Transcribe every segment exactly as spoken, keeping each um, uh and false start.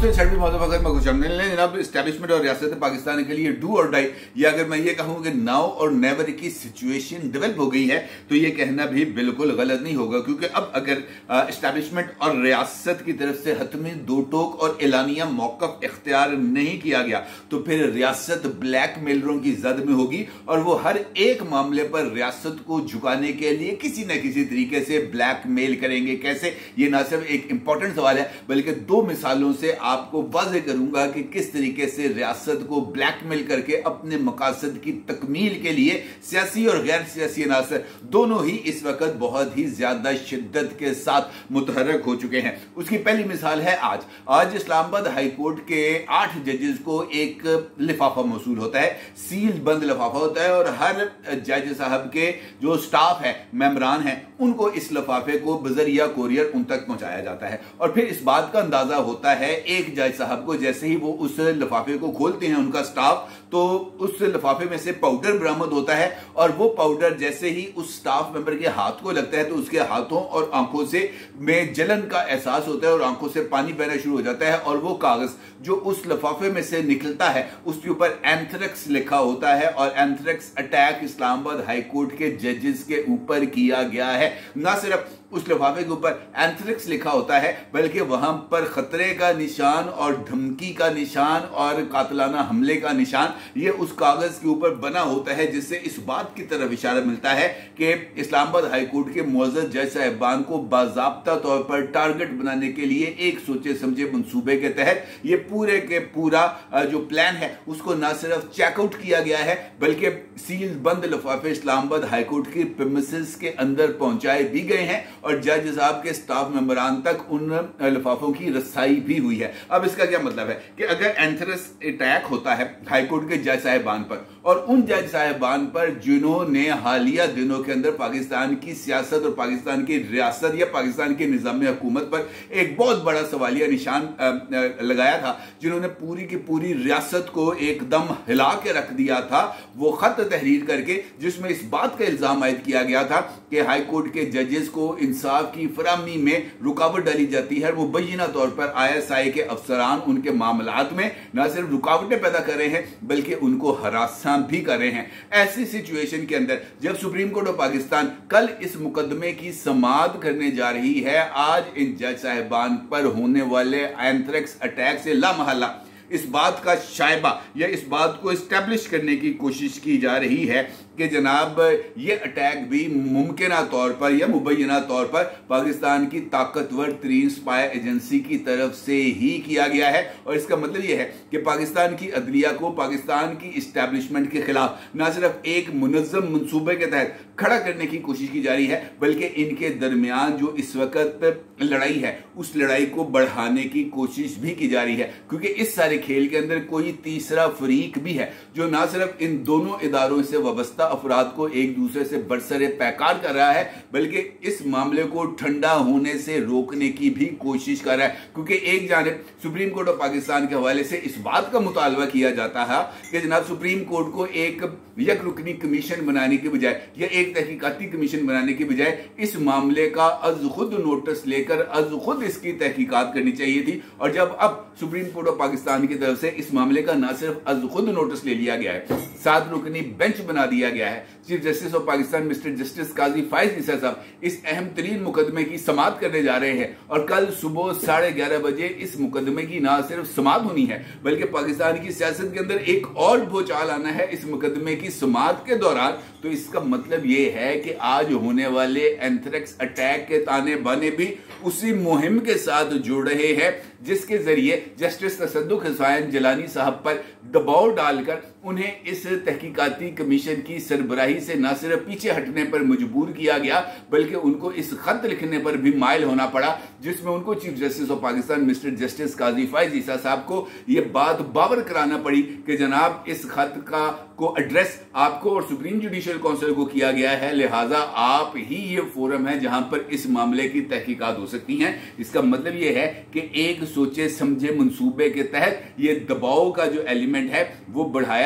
दोस्तों छठवीं मौजूद में कुछ हमने जनाब इस्टेब्लिशमेंट और रियासत पाकिस्तान के लिए डू और डाई, या अगर मैं ये कहूँ कि नाउ और नेवर की सिचुएशन डेवलप हो गई है तो ये कहना भी बिल्कुल गलत नहीं होगा, क्योंकि अब अगर इस्टेब्लिशमेंट और रियासत की तरफ से हतमी दो टोक और एलानिया मौकफ इख्तियार नहीं किया गया तो फिर रियासत ब्लैक मेलरों की जद में होगी और वो हर एक मामले पर रियासत को झुकाने के लिए किसी न किसी तरीके से ब्लैक मेल करेंगे। कैसे, ये ना सिर्फ एक इंपॉर्टेंट सवाल है बल्कि दो मिसालों से आपको वाज़ेह करूंगा कि किस तरीके से रियासत को ब्लैकमेल करके अपने मकासद की तकमील के लिए सियासी और गैर सियासी अनासर दोनों ही इस वक्त बहुत ही ज्यादा शिद्दत के साथ मुतहरक हो चुके हैं। उसकी पहली मिसाल है आज आज इस्लामाबाद हाई कोर्ट के आठ जजेस को एक लिफाफा मौसूल होता है, सील बंद लिफाफा होता है और हर जज साहब के जो स्टाफ है, मेंबरान हैं, उनको इस लिफाफे को बजरिया कोरियर उन तक पहुंचाया जाता है। और फिर इस बात का अंदाजा होता है एक जज साहब को, जैसे ही वो उस लिफाफे को खोलते हैं उनका स्टाफ, तो उस लिफाफे में से पाउडर बरामद होता है और वो पाउडर जैसे ही उस स्टाफ मेंबर के हाथ को लगता है तो उसके हाथों और आंखों से में जलन का एहसास होता है और आंखों से पानी बहना शुरू हो जाता है और वो कागज जो उस लिफाफे में से निकलता है उसके ऊपर एंथ्रेक्स लिखा होता है और anthrax attack Islamabad high court के जजेस के ऊपर किया गया है। ना सिर्फ उस लिफाफे के ऊपर एंथ्रेक्स लिखा होता है बल्कि वहां पर खतरे का निशान और धमकी का निशान और कातलाना हमले का निशान ये उस कागज के ऊपर बना होता है, जिससे इस बात की तरफ इशारा मिलता है कि इस्लामाबाद हाई कोर्ट के मुअज़्ज़ज़ जज साहिबान को बाज़ाब्ता तौर पर टारगेट बनाने के लिए एक सोचे समझे मंसूबे के तहत ये पूरे के पूरा जो प्लान है उसको न सिर्फ चेकआउट किया गया है बल्कि सील बंद लिफाफे इस्लामाबाद हाई कोर्ट के प्रीमिसेस के अंदर पहुंचाए भी गए हैं और जज साहब के स्टाफ मेंबरान तक उन लिफाफों की रसाई भी हुई है। अब इसका क्या मतलब है कि अगर एंथ्रेक्स अटैक होता है हाई कोर्ट के जज साहिबान पर और उन जज साहिबान पर जिन्होंने हालिया दिनों के अंदर पाकिस्तान की सियासत और पाकिस्तान की रियासत या पाकिस्तान की निजाम हुकूमत पर एक बहुत बड़ा सवालिया निशान लगाया था, जिन्होंने पूरी की पूरी रियासत को एकदम हिला के रख दिया था, वो खत तहरीर करके जिसमें इस बात का इल्जाम आयद किया गया था कि हाई कोर्ट के जजेस को इंसाफ की फराहमी में रुकावट डाली जाती है। वो मुबैना तौर पर आई एस आई के अफसरान उनके मामलात में न सिर्फ रुकावटें पैदा कर रहे हैं बल्कि उनको हरासा भी कर रहे हैं। ऐसी सिचुएशन के अंदर जब सुप्रीम कोर्ट ऑफ पाकिस्तान कल इस मुकदमे की समाअत करने जा रही है, आज इन जज साहिबान पर होने वाले एंथ्रेक्स अटैक से लामहला इस बात का शायबा या इस बात को इस्टेब्लिश करने की कोशिश की जा रही है कि जनाब ये अटैक भी मुमकिन तौर पर या मुबैना तौर पर पाकिस्तान की ताकतवर तरीन स्पाई एजेंसी की तरफ से ही किया गया है। और इसका मतलब यह है कि पाकिस्तान की अदलिया को पाकिस्तान की इस्टेब्लिशमेंट के खिलाफ न सिर्फ एक मुनज़्ज़म मंसूबे के तहत खड़ा करने की कोशिश की जा रही है बल्कि इनके दरमियान जो इस वक्त लड़ाई है उस लड़ाई को बढ़ाने की कोशिश भी की जा रही है, क्योंकि इस सारे खेल के अंदर कोई तीसरा फरीक भी है जो ना सिर्फ इन दोनों इदारों से वाबस्ता अफराद को एक दूसरे से बरसरे पैकार कर रहा है बल्कि इस मामले को ठंडा होने से रोकने की भी कोशिश कर रहा है। क्योंकि एक जानिब सुप्रीम कोर्ट ऑफ पाकिस्तान के हवाले से इस बात का मुतालबा किया जाता है कि जनाब सुप्रीम कोर्ट को एक यक रुकनी कमीशन बनाने के बजाय या एक तहकीकाती कमीशन बनाने के बजाय इस मामले का अज खुद नोटिस लेकर अज खुद इसकी तहकीकात करनी चाहिए थी। और जब अब सुप्रीम कोर्ट ऑफ पाकिस्तान की तरफ से इस मामले का न सिर्फ अज खुद नोटिस ले लिया गया है, सात रुकनी बेंच बना दिया गया है, chief justice of Pakistan mister justice Qazi Faez Isa साहब इस अहम तरीन मुकदमे की समाअत करने जा रहे हैं और कल सुबह साढ़े ग्यारह बजे इस मुकदमे की ना सिर्फ समाअत होनी है बल्कि पाकिस्तान की सियासत के अंदर एक और भूचाल आना है इस मुकदमे की समाअत के दौरान। तो इसका मतलब यह है कि आज होने वाले एंथ्रेक्स अटैक के ताने बाने भी उसी मुहिम के साथ जुड़ रहे हैं जिसके जरिए जस्टिस तसद्दुक हुसैन जिलानी साहब पर दबाव डालकर उन्हें इस तहकीकाती कमीशन की सरबराही से न सिर्फ पीछे हटने पर मजबूर किया गया बल्कि उनको इस खत लिखने पर भी माइल होना पड़ा जिसमें उनको chief justice of Pakistan mister justice Qazi Faez Isa साहब को यह बात बावर कराना पड़ी कि जनाब इस खत का को एड्रेस आपको और सुप्रीम जुडिशियल काउंसिल को किया गया है, लिहाजा आप ही ये फोरम है जहां पर इस मामले की तहकीकात हो सकती हैं। इसका मतलब यह है कि एक सोचे समझे मंसूबे के तहत ये दबाव का जो एलिमेंट है वो बढ़ाया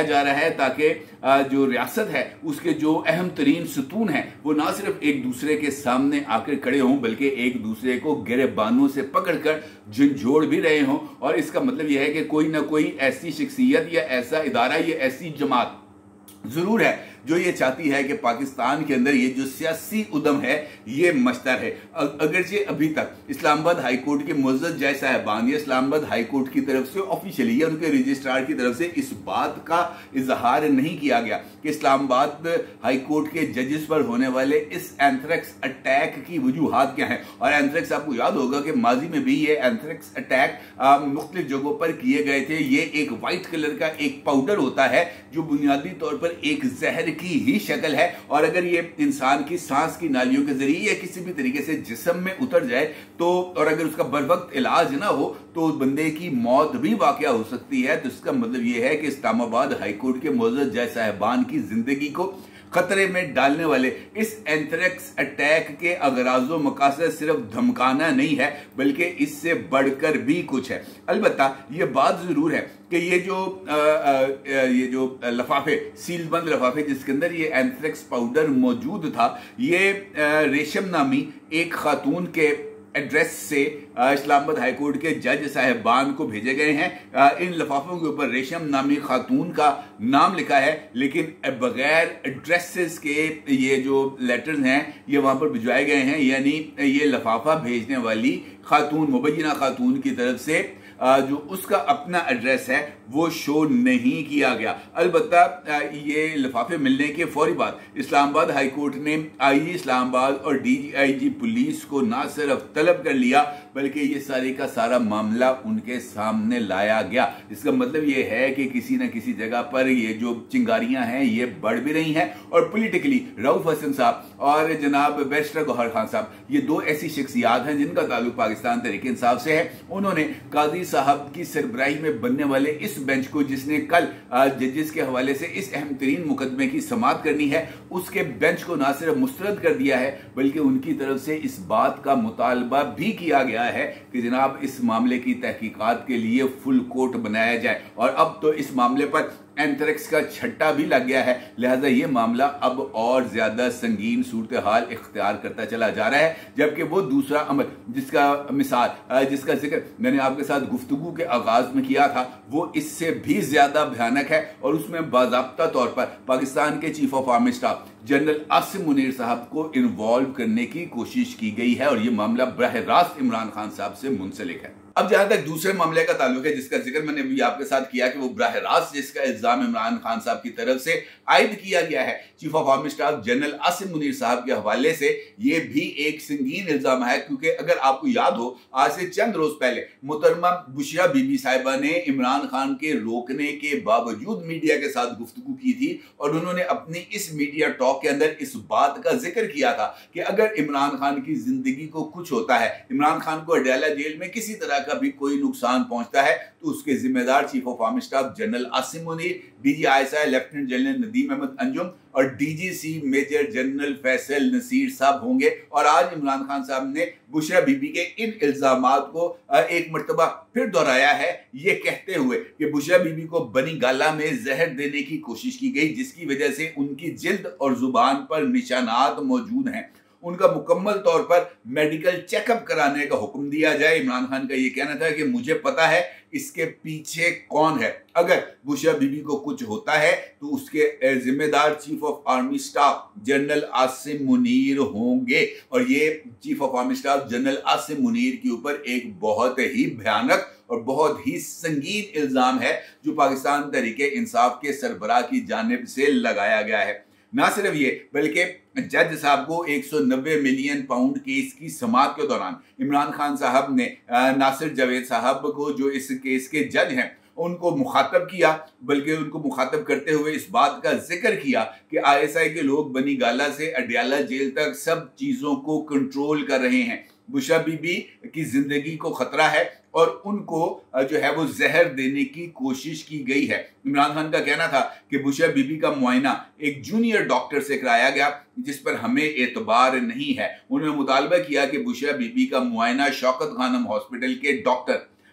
जा रहा है ताकि जो रियासत है उसके जो अहम तरीन सुतून हैं वो ना सिर्फ एक दूसरे के सामने आकर खड़े हों बल्कि एक दूसरे को गिरबानों से पकड़कर झंझोड़ भी रहे हों। और इसका मतलब यह है कि कोई ना कोई ऐसी शख्सियत या ऐसा इदारा या ऐसी जमात जरूर है जो ये चाहती है कि पाकिस्तान के अंदर ये जो सियासी उद्यम है ये मचता है। अगरचे अभी तक इस्लामाबाद हाई कोर्ट के मुअज़्ज़ज़ जज साहिबान या इस्लामाबाद हाई कोर्ट की तरफ से ऑफिशियली या उनके रजिस्ट्रार की तरफ से इस बात का इजहार नहीं किया गया कि इस्लामाबाद हाई कोर्ट के जजेस पर होने वाले इस एंथ्रेक्स अटैक की वजूहात क्या है। और एंथ्रेक्स आपको याद होगा कि माजी में भी ये एंथ्रेक्स अटैक मुख्तलिफ जगहों पर किए गए थे। ये एक वाइट कलर का एक पाउडर होता है जो बुनियादी तौर पर एक जहर की ही शक्ल है और अगर ये इंसान की सांस की नालियों के जरिए या किसी भी तरीके से जिस्म में उतर जाए तो और अगर उसका बर वक्त इलाज ना हो तो बंदे की मौत भी वाकया हो सकती है। तो इसका मतलब ये है कि इस्लामाबाद हाई कोर्ट के मुअज़्ज़ज़ जज साहिबान की जिंदगी को खतरे में डालने वाले इस एंथ्रेक्स अटैक के अगराज़ो मकासद सिर्फ धमकाना नहीं है बल्कि इससे बढ़कर भी कुछ है। अलबत्ता ये बात जरूर है कि ये जो आ, आ, ये जो लफाफे सील बंद लफाफे जिसके अंदर ये एंथ्रेक्स पाउडर मौजूद था ये रेशम नामी एक खातून के एड्रेस से इस्लामाबाद हाई कोर्ट के जज साहिबान को भेजे गए हैं। इन लफाफों के ऊपर रेशम नामी खातून का नाम लिखा है लेकिन बगैर एड्रेसेस के ये जो लेटर्स हैं ये वहां पर भिजवाए गए हैं, यानी ये लफाफा भेजने वाली खातून मुबैना खातून की तरफ से जो उसका अपना एड्रेस है वो शो नहीं किया गया। अलबत्ता ये लिफाफे मिलने के फौरी बाद इस्लामाबाद हाई कोर्ट ने आईजी इस्लामाबाद और डीजीआईजी पुलिस को ना सिर्फ तलब कर लिया बल्कि ये सारे का सारा मामला उनके सामने लाया गया। इसका मतलब ये है कि किसी न किसी जगह पर ये जो चिंगारियां हैं ये बढ़ भी रही हैं और पॉलिटिकली रऊफ हसन साहब और जनाब बैरिस्टर गौहर खान साहब ये दो ऐसी शख्सियात हैं जिनका ताल्लुक पाकिस्तान तहरीक इंसाफ से है। उन्होंने काजी साहब की सरबराही में बनने वाले इस बेंच को जिसने कल जजेस के हवाले से इस अहम तरीन मुकदमे की समाअत करनी है उसके बेंच को ना सिर्फ मुस्तरद कर दिया है बल्कि उनकी तरफ से इस बात का मुतालबा भी किया गया है कि जनाब इस मामले की तहकीकात के लिए फुल कोर्ट बनाया जाए। और अब तो इस मामले पर एंथ्रेक्स का छट्टा भी लग गया है, लिहाजा ये मामला अब और ज्यादा संगीन सूरत हाल इख्तियार करता चला जा रहा है। जबकि वो दूसरा अमल जिसका मिसाल जिसका जिक्र मैंने आपके साथ गुफ्तगू के आगाज में किया था वो इससे भी ज्यादा भयानक है और उसमें बाज़ाब्ता तौर पर पाकिस्तान के chief of army staff general Asim Munir साहब को इन्वॉल्व करने की कोशिश की गई है और ये मामला बराह रास्त इमरान खान साहब से मुंसलिक है। अब जहां तक दूसरे मामले का ताल्लुक है जिसका जिक्र मैंने भी आपके साथ किया कि वो बराह रास्त जिसका इल्जाम इमरान खान साहब की तरफ से आयद किया गया है chief of army staff general Asim Munir साहब के हवाले से, ये भी एक संगीन इल्जाम है क्योंकि अगर आपको याद हो आज से चंद रोज पहले मुहतरमा बुशरा बीबी साहिबा ने इमरान खान के रोकने के बावजूद मीडिया के साथ गुफ्तगू की थी और उन्होंने अपनी इस मीडिया टॉक के अंदर इस बात का जिक्र किया था कि अगर इमरान खान की जिंदगी को कुछ होता है, इमरान खान को अडयाला जेल में किसी तरह का भी कोई नुकसान पहुंचता है तो उसके जिम्मेदार chief of army staff general Asim Munir, DG ISI lieutenant general Nadeem Ahmed Anjum और DGC major general Faisal Naseer साहब होंगे। और आज इमरान खान साहब ने बुशरा बीबी के इन इल्जामात को एक मर्तबा फिर दोहराया है ये कहते हुए कि बुशरा बीबी को बनी गाला में जहर देने की कोशिश की गई जिसकी वजह से उनकी जिल्द और जुबान पर निशानात मौजूद हैं। उनका मुकम्मल तौर पर मेडिकल चेकअप कराने का हुक्म दिया जाए। इमरान खान का यह कहना था कि मुझे पता है इसके पीछे कौन है, अगर बुशरा बीबी को कुछ होता है तो उसके जिम्मेदार chief of army staff general Asim Munir होंगे। और ये chief of army staff general Asim Munir के ऊपर एक बहुत ही भयानक और बहुत ही संगीन इल्जाम है जो पाकिस्तान तहरीक इंसाफ के सरबराह की जानिब से लगाया गया है। ना सिर्फ ये बल्कि जज साहब को एक सौ नब्बे मिलियन पाउंड केस की समाअत के दौरान इमरान खान साहब ने नासिर जावेद साहब को जो इस केस के जज हैं उनको मुखातब किया, बल्कि उनको मुखातब करते हुए इस बात का जिक्र किया कि आईएसआई के लोग बनी गाला से अडयाला जेल तक सब चीज़ों को कंट्रोल कर रहे हैं। बुशरा बीबी की जिंदगी को खतरा है और उनको जो है वो जहर देने की कोशिश की गई है। इमरान खान का कहना था कि बुशरा बीबी का मुआयना एक जूनियर डॉक्टर से कराया गया जिस पर हमें एतबार नहीं है। उन्होंने मुतालबा किया कि बुशरा बीबी का मुआयना शौकत खानम हॉस्पिटल के डॉक्टर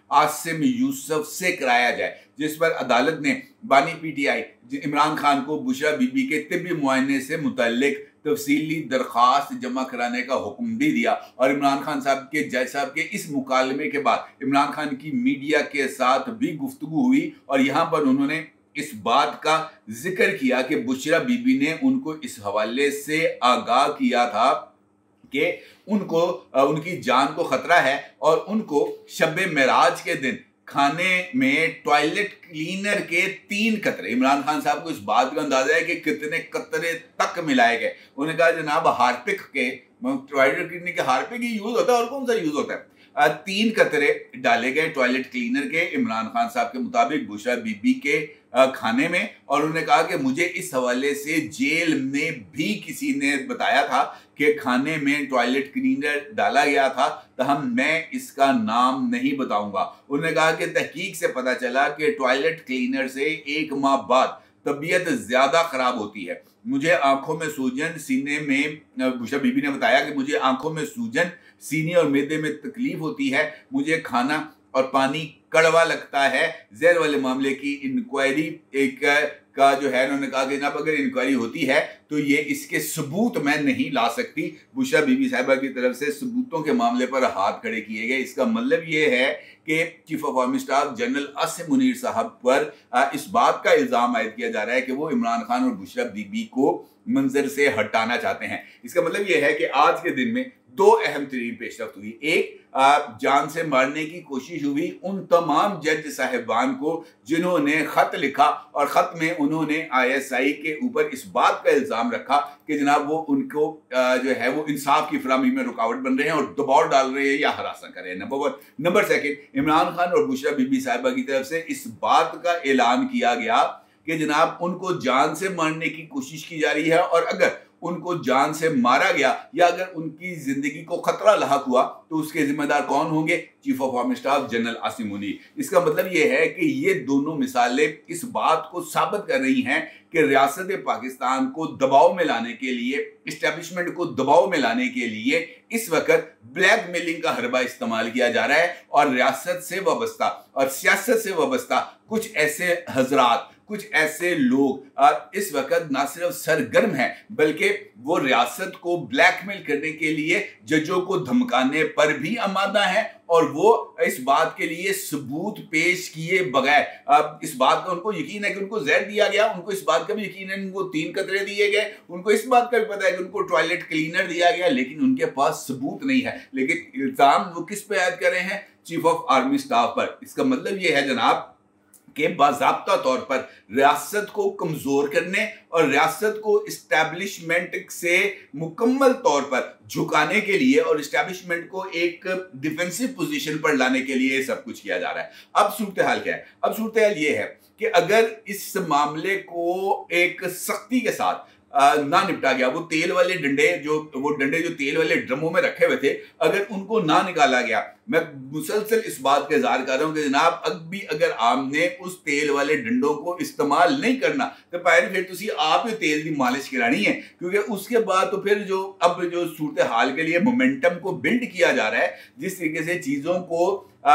आसिम यूसुफ से कराया जाए, जिस पर अदालत ने बानी पीटीआई इमरान खान को बुशरा बीबी के तिब्बी मुआयने से मुतल्लिक तफसीली दरख्वास्त जमा कराने का हुक्म भी दिया। और इमरान खान साहब के जज साहब के इस मुकालमे के बाद इमरान खान की मीडिया के साथ भी गुफ्तगू हुई और यहाँ पर उन्होंने इस बात का जिक्र किया कि बुशरा बीबी ने उनको इस हवाले से आगाह किया था कि उनको उनकी जान को खतरा है और उनको शब मेराज के दिन खाने में टॉयलेट क्लीनर के तीन कतरे, इमरान खान साहब को इस बात का अंदाजा है कि कितने कतरे तक मिलाए गए। उन्होंने कहा जनाब हार्पिक के, टॉयलेट क्लीनर के हार्पिक ही यूज होता है और कौन सा यूज होता है, तीन कतरे डाले गए टॉयलेट क्लीनर के इमरान खान साहब के मुताबिक बुशरा बीबी के खाने में। और उन्होंने कहा कि मुझे इस हवाले से जेल में भी किसी ने बताया था कि खाने में टॉयलेट क्लीनर डाला गया था, तहम मैं इसका नाम नहीं बताऊंगा। उन्होंने कहा कि तहकीक से पता चला कि टॉयलेट क्लीनर से एक माह बाद तबीयत ज्यादा खराब होती है। मुझे आंखों में सूजन, सीने में, बुशरा बीबी ने बताया कि मुझे आंखों में सूजन, सीने और मैदे में तकलीफ होती है, मुझे खाना और पानी कड़वा लगता है। जहर वाले मामले की इंक्वायरी एक का जो है, उन्होंने कहा कि जनाब अगर इंक्वायरी होती है तो ये इसके सबूत मैं नहीं ला सकती। बुशरा बीबी साहिबा की तरफ से सबूतों के मामले पर हाथ खड़े किए गए। इसका मतलब ये है कि chief of army staff general Asim Munir साहब पर इस बात का इल्जाम आयद किया जा रहा है कि वो इमरान खान और बुशरा बीबी को मंजर से हटाना चाहते हैं। इसका मतलब ये है कि आज के दिन में दो अहम तरीन पेशरफ्त हुई। एक, जान से मारने की कोशिश हुई उन तमाम जज साहिबान को जिन्होंने खत लिखा और खत में उन्होंने आईएसआई के ऊपर इस बात का इल्जाम रखा कि जनाब वो उनको जो है वो इंसाफ की फराहमी में रुकावट बन रहे हैं और दबाव डाल रहे हैं या हरासा कर रहे हैं। Number one. Number second, Imran Khan और बुशरा बीबी साहिबा की तरफ से इस बात का ऐलान किया गया कि जनाब उनको जान से मारने की कोशिश की जा रही है और अगर उनको जान से मारा गया या अगर उनकी जिंदगी को खतरा लाहक हुआ तो उसके जिम्मेदार कौन होंगे? Chief of army staff general Asim Munir. इसका मतलब यह है कि ये दोनों मिसालें इस बात को साबित कर रही हैं कि रियासत पाकिस्तान को दबाव में लाने के लिए, इस्टेब्लिशमेंट को दबाव में लाने के लिए इस वक्त ब्लैकमेलिंग का हरबा इस्तेमाल किया जा रहा है और रियासत से वाबस्ता और सियासत से वाबस्ता कुछ ऐसे हजरात, कुछ ऐसे लोग इस वक्त ना सिर्फ सरगर्म हैं बल्कि वो रियासत को ब्लैकमेल करने के लिए जजों को धमकाने पर भी आमादा है और वो इस बात के लिए सबूत पेश किए बगैर, इस बात का उनको यकीन है कि उनको जहर दिया गया, उनको इस बात का भी यकीन है उनको तीन कतरे दिए गए, उनको इस बात का भी पता है कि उनको टॉयलेट क्लीनर दिया गया, लेकिन उनके पास सबूत नहीं है। लेकिन इल्जाम वो किस पे आयद कर रहे हैं? चीफ ऑफ आर्मी स्टाफ पर। इसका मतलब ये है जनाब कि बाज़ाब्ता तौर पर रियासत को कमजोर करने और रियासत को इस्टेब्लिशमेंट से मुकम्मल तौर पर झुकाने के लिए और इस्टेब्लिशमेंट को एक डिफेंसिव पोजीशन पर लाने के लिए सब कुछ किया जा रहा है। अब सूरत हाल क्या है? अब सूरत हाल ये है कि अगर इस मामले को एक सख्ती के साथ ना निपटा गया, वो तेल वाले डंडे जो वो डंडे जो तेल वाले ड्रमों में रखे हुए थे, अगर उनको ना निकाला गया, मैं मुसलसल इस बात का इज़हार कर रहा हूं कि जनाब अब भी अगर आपने उस तेल वाले डंडों को इस्तेमाल नहीं करना तो पहले फिर तुसी आप ही तेल की मालिश करानी है, क्योंकि उसके बाद तो फिर जो अब जो सूरत हाल के लिए मोमेंटम को बिल्ड किया जा रहा है, जिस तरीके से चीज़ों को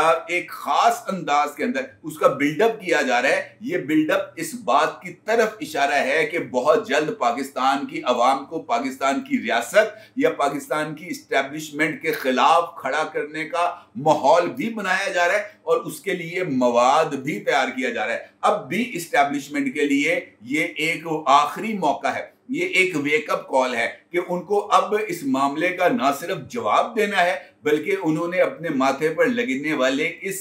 एक खास अंदाज के अंदर उसका बिल्डअप किया जा रहा है, ये बिल्डअप इस बात की तरफ इशारा है कि बहुत जल्द पाकिस्तान की अवाम को पाकिस्तान की रियासत या पाकिस्तान की इस्टेब्लिशमेंट के खिलाफ खड़ा करने का माहौल भी बनाया जा रहा है और उसके लिए मवाद भी तैयार किया जा रहा है। अब भी इस्टेब्लिशमेंट के लिए ये एक आखिरी मौका है, ये एक वेकअप कॉल है कि उनको अब इस मामले का ना सिर्फ जवाब देना है बल्कि उन्होंने अपने माथे पर लगने वाले इस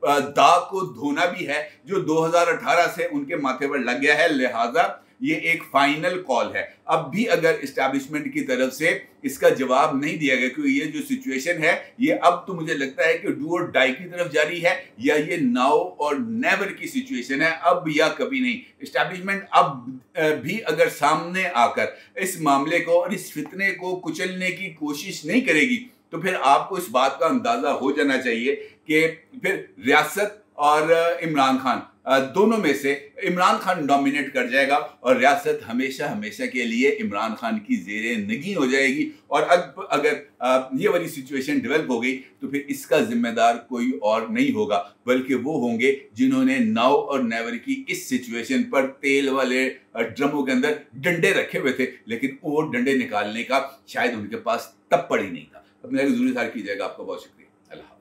दाग को धोना भी है जो दो हज़ार अठारह से उनके माथे पर लग गया है। लिहाजा ये एक फाइनल कॉल है। अब भी अगर इस्टेब्लिशमेंट की तरफ से इसका जवाब नहीं दिया गया, क्योंकि ये जो सिचुएशन है ये अब तो मुझे लगता है कि डू और डाई की तरफ जारी है, या ये नाउ और नेवर की सिचुएशन है, अब या कभी नहीं। इस्टेब्लिशमेंट अब भी अगर सामने आकर इस मामले को और इस फितने को कुचलने की कोशिश नहीं करेगी तो फिर आपको इस बात का अंदाजा हो जाना चाहिए कि फिर रियासत और इमरान खान दोनों में से इमरान खान डोमिनेट कर जाएगा और रियासत हमेशा हमेशा के लिए इमरान खान की जेरे नगी हो जाएगी। और अब अगर ये वाली सिचुएशन डेवलप हो गई तो फिर इसका जिम्मेदार कोई और नहीं होगा, बल्कि वो होंगे जिन्होंने नाउ और नेवर की इस सिचुएशन पर तेल वाले ड्रमों के अंदर डंडे रखे हुए थे, लेकिन वो डंडे निकालने का शायद उनके पास तब पड़ ही नहीं था। अपने जरूरी सार कीजिएगा। आपका बहुत शुक्रिया। अल्लाह।